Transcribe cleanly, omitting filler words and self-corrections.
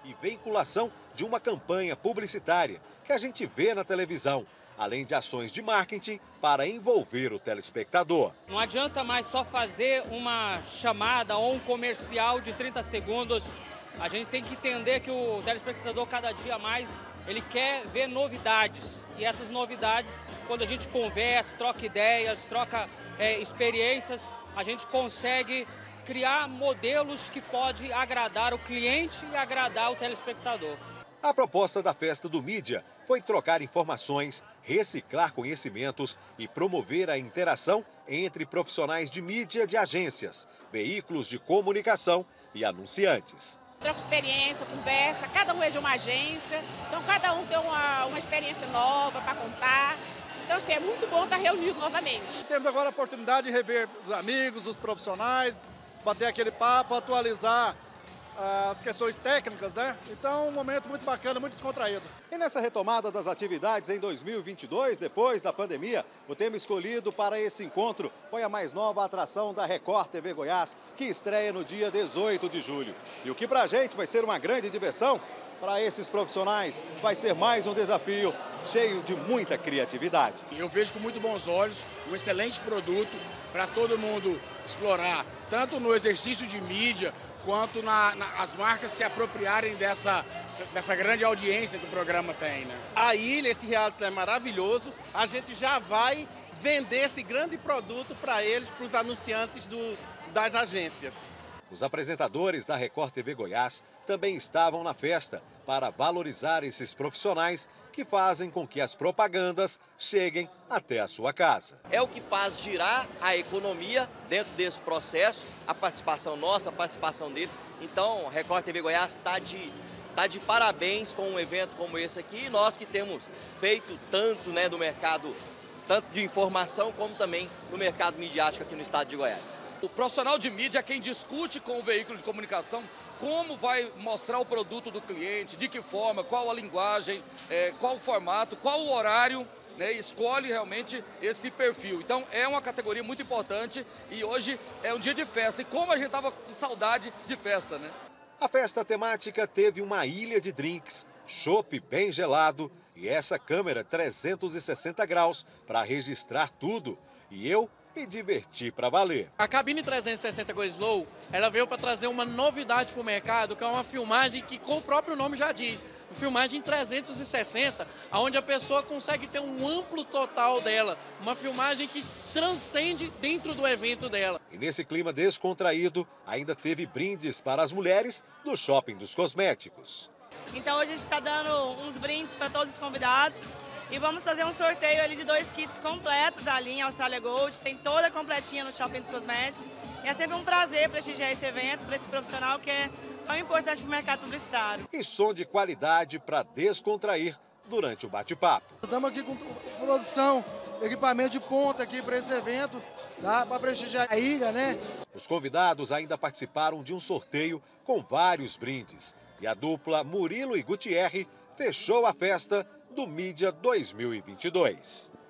e veiculação de uma campanha publicitária que a gente vê na televisão, além de ações de marketing para envolver o telespectador. Não adianta mais só fazer uma chamada ou um comercial de 30 segundos. A gente tem que entender que o telespectador, cada dia mais, ele quer ver novidades. E essas novidades, quando a gente conversa, troca ideias, troca experiências, a gente consegue criar modelos que podem agradar o cliente e agradar o telespectador. A proposta da Festa do Mídia foi trocar informações, reciclar conhecimentos e promover a interação entre profissionais de mídia de agências, veículos de comunicação e anunciantes. Troca experiência, conversa, cada um é de uma agência, então cada um tem uma experiência nova para contar. Então, assim, é muito bom estar reunido novamente. Temos agora a oportunidade de rever os amigos, os profissionais, bater aquele papo, atualizar as questões técnicas, né? Então, um momento muito bacana, muito descontraído. E nessa retomada das atividades em 2022, depois da pandemia, o tema escolhido para esse encontro foi a mais nova atração da Record TV Goiás, que estreia no dia 18 de julho. E o que pra gente vai ser uma grande diversão, para esses profissionais vai ser mais um desafio cheio de muita criatividade. Eu vejo com muito bons olhos um excelente produto para todo mundo explorar, tanto no exercício de mídia, quanto as marcas se apropriarem dessa grande audiência que o programa tem, né? A ilha, esse reality é maravilhoso, a gente já vai vender esse grande produto para eles, para os anunciantes das agências. Os apresentadores da Record TV Goiás também estavam na festa para valorizar esses profissionais que fazem com que as propagandas cheguem até a sua casa. É o que faz girar a economia dentro desse processo, a participação nossa, a participação deles. Então, a Record TV Goiás está de parabéns com um evento como esse aqui. E nós que temos feito tanto, né, do mercado, tanto de informação como também no mercado midiático aqui no estado de Goiás. O profissional de mídia é quem discute com o veículo de comunicação como vai mostrar o produto do cliente, de que forma, qual a linguagem, qual o formato, qual o horário, né, escolhe realmente esse perfil. Então é uma categoria muito importante e hoje é um dia de festa. E como a gente estava com saudade de festa, né? A festa temática teve uma ilha de drinks, chopp bem gelado e essa câmera 360 graus para registrar tudo. E eu me diverti para valer. A cabine 360 Go Slow, ela veio para trazer uma novidade para o mercado, que é uma filmagem que, com o próprio nome já diz, uma filmagem 360, onde a pessoa consegue ter um amplo total dela, uma filmagem que transcende dentro do evento dela. E nesse clima descontraído, ainda teve brindes para as mulheres do Shopping dos Cosméticos. Então hoje a gente está dando uns brindes para todos os convidados. E vamos fazer um sorteio ali de 2 kits completos da linha Austrália Gold. Tem toda completinha no Shopping dos Cosméticos. E é sempre um prazer prestigiar esse evento para esse profissional que é tão importante para o mercado publicitário. E som de qualidade para descontrair durante o bate-papo. Estamos aqui com produção, equipamento de ponta aqui para esse evento, tá? Para prestigiar a ilha, né? Os convidados ainda participaram de um sorteio com vários brindes. E a dupla Murilo e Gutierre fechou a festa do Mídia 2022.